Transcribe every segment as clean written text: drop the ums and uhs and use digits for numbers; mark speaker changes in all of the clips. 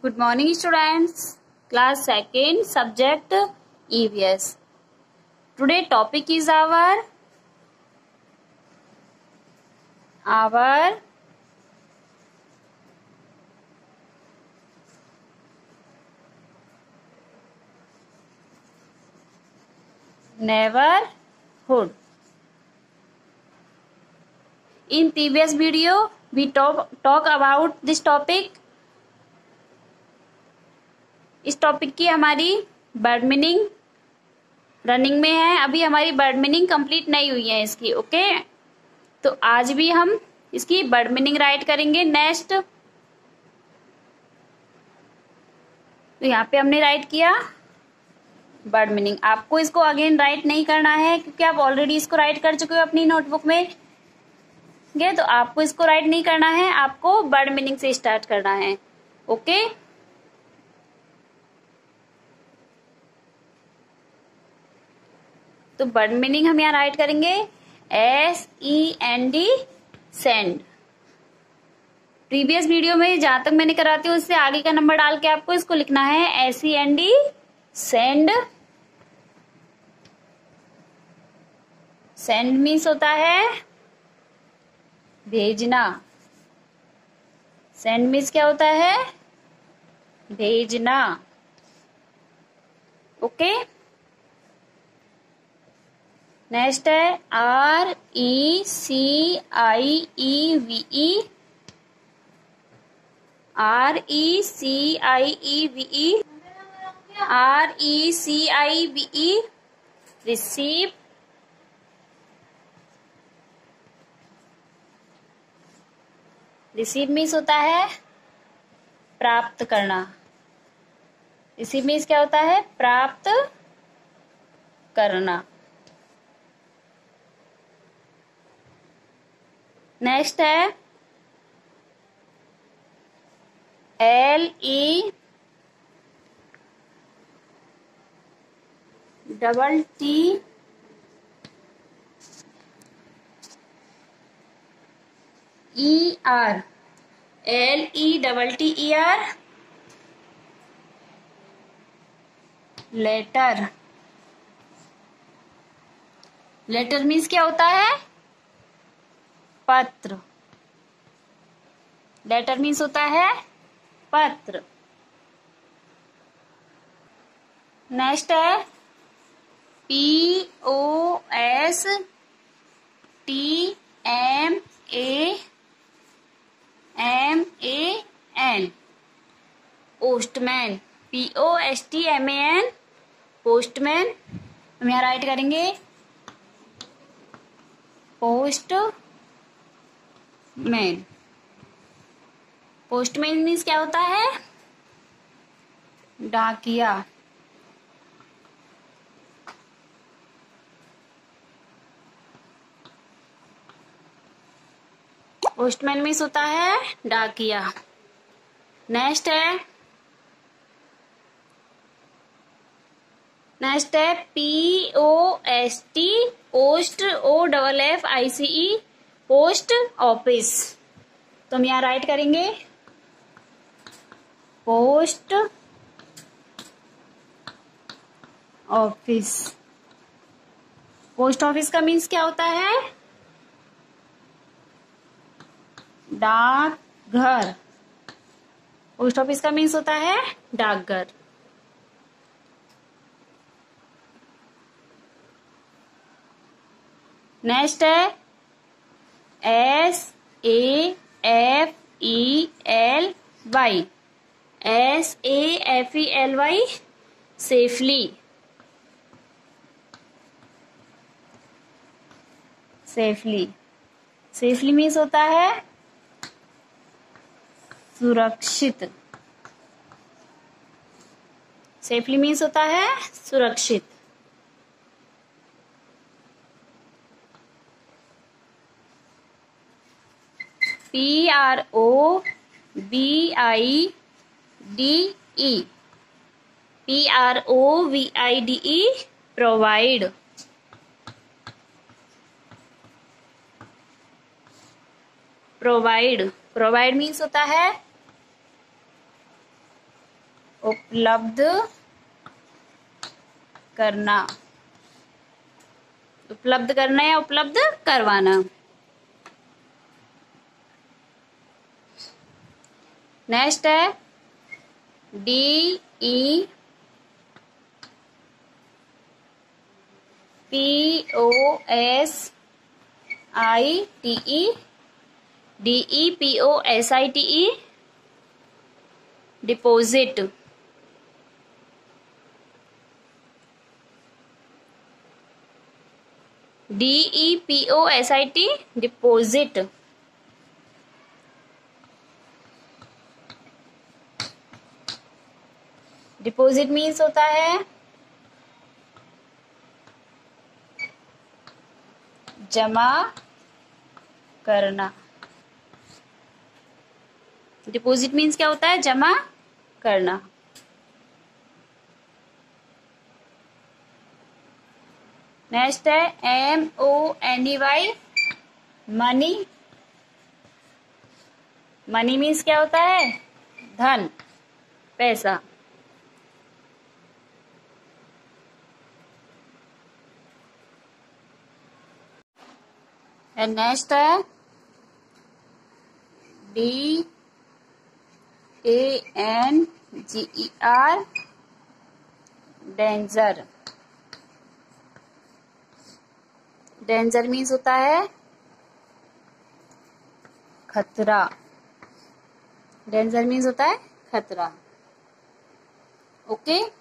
Speaker 1: Good morning, students. Class 2nd, subject EVS. Today topic is our neighborhood. In previous video, we talk about this topic. इस topic की हमारी word meaning running में है. अभी हमारी word meaning complete नहीं हुई है इसकी. ओके, तो आज भी हम इसकी वर्ड मीनिंग राइट करेंगे. नेक्स्ट, तो यहाँ पे हमने राइट किया वर्ड मीनिंग. आपको इसको अगेन राइट नहीं करना है क्योंकि आप ऑलरेडी इसको राइट कर चुके हो अपनी नोटबुक में. तो आपको इसको राइट नहीं करना है, आपको वर्ड मीनिंग से स्टार्ट करना है. ओके, तो वर्ड मीनिंग हम यहाँ राइट करेंगे SEND, सेंड. प्रीवियस वीडियो में जहां तक मैंने कराती हूँ उससे आगे का नंबर डाल के आपको इसको लिखना है SEND, सेंड. सेंड मीन्स होता है भेजना. सेंड मीन्स क्या होता है? भेजना. ओके, नेक्स्ट है RECIEVE. RECIEVE, receive. Receive means होता है प्राप्त करना. रिसीव मीन्स क्या होता है? प्राप्त करना. नेक्स्ट है LETTER, LETTER, letter. Letter means क्या होता है? पत्र. लेटर मीन्स होता है पत्र. नेक्स्ट है POSTMAN, पोस्टमैन. POSTMAN, postman. हम यहाँ राइट करेंगे पोस्टमैन. पोस्टमैन मीन्स क्या होता है? डाकिया. पोस्टमैन मीन्स होता है डाकिया. नेक्स्ट है POST, post. OFFICE, post office. तो हम यहाँ राइट करेंगे पोस्ट ऑफिस. पोस्ट ऑफिस का मीन्स क्या होता है? डाकघर. पोस्ट ऑफिस का मीन्स होता है डाकघर. नेक्स्ट है SAFELY, SAFELY, safely. Safely. Safely means होता है सुरक्षित. सेफली मीन्स होता है सुरक्षित. PROVIDE, provide. Provide. Provide means होता है उपलब्ध करना, उपलब्ध करना या उपलब्ध करवाना। नेक्स्ट है DEPOSITE, deposit. DEPOSIT, deposit. Deposit means होता है जमा करना। डिपोजिट मीन्स क्या होता है? जमा करना। नेक्स्ट है MONEY, मनी। मनी मीन्स क्या होता है? धन, पैसा। एंड नेक्स्ट है DANGER, डेंजर। डेंजर मीन्स होता है खतरा। डेंजर मीन्स होता है खतरा। ओके,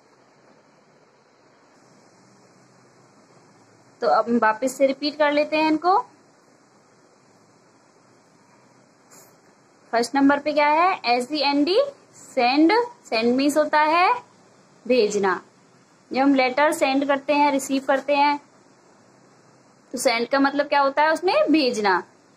Speaker 1: तो अब वापस से रिपीट कर लेते हैं इनको। फर्स्ट नंबर पे क्या है? SEND, send. सेंड मीन्स होता है भेजना। जब हम लेटर सेंड करते हैं, रिसीव करते हैं, तो सेंड का मतलब क्या होता है? उसमें भेजना।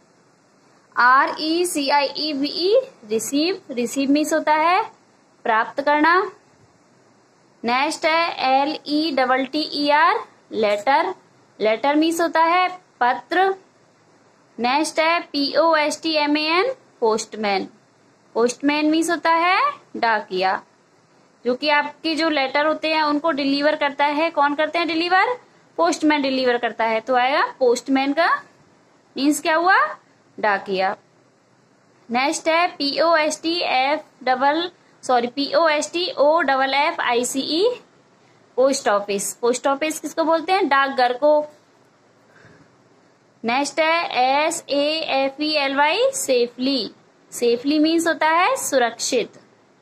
Speaker 1: RECIEVE, receive. रिसीव मीन्स होता है प्राप्त करना। नेक्स्ट है LETTER, लेटर। लेटर मीन्स होता है पत्र। नेक्स्ट है POSTMAN, पोस्टमैन। पोस्टमैन मीन्स होता है डाकिया, जो कि आपके जो लेटर होते हैं उनको डिलीवर करता है। कौन करते हैं डिलीवर? पोस्टमैन डिलीवर करता है। तो आएगा पोस्टमैन का मीन्स क्या हुआ? डाकिया। नेक्स्ट है POSTOFFICE, post office. Post office किसको बोलते हैं? डाकघर को। नेक्स्ट है SAFELY, सेफली। सेफली मीन्स होता है सुरक्षित।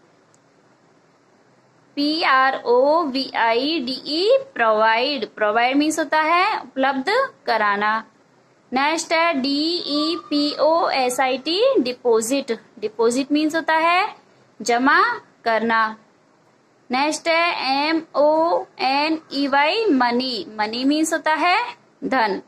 Speaker 1: PROVIDE, provide. प्रोवाइड मीन्स होता है उपलब्ध कराना। नेक्स्ट है DEPOSIT, डिपोजिट। डिपोजिट मीन्स होता है जमा करना। नेक्स्ट है MONEY, मनी। मनी मीन्स होता है धन।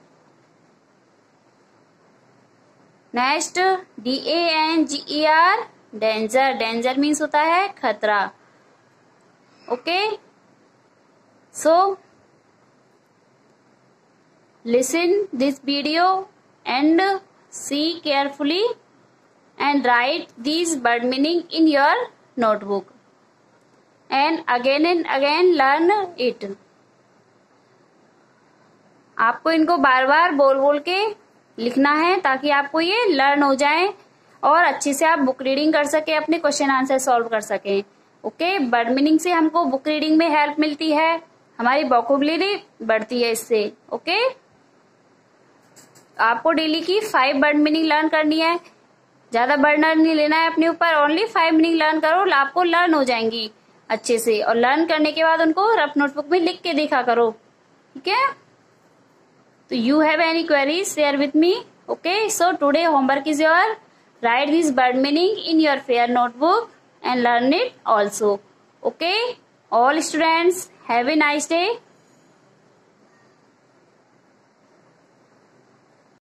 Speaker 1: Next DANGER, danger. Danger means होता है खतरा। Okay, so listen this video and see carefully and write these word meaning in your notebook and again learn it. आपको इनको बार बार बोल बोल के लिखना है ताकि आपको ये लर्न हो जाए और अच्छे से आप बुक रीडिंग कर सके, अपने क्वेश्चन आंसर सॉल्व कर सके। ओके, वर्ड मीनिंग से हमको बुक रीडिंग में हेल्प मिलती है, हमारी वोकैबुलरी बढ़ती है इससे। ओके, आपको डेली की 5 वर्ड मीनिंग लर्न करनी है, ज्यादा बर्डन नहीं लेना है अपने ऊपर। ओनली 5 मीनिंग लर्न करो, आपको लर्न हो जाएंगी अच्छे से। और लर्न करने के बाद उनको रफ नोटबुक में लिख के देखा करो, ठीक है। तो you have any queries share with me. Okay, so today homework is your write this word meaning in your fair notebook and learn it also. Okay, all students have a nice day.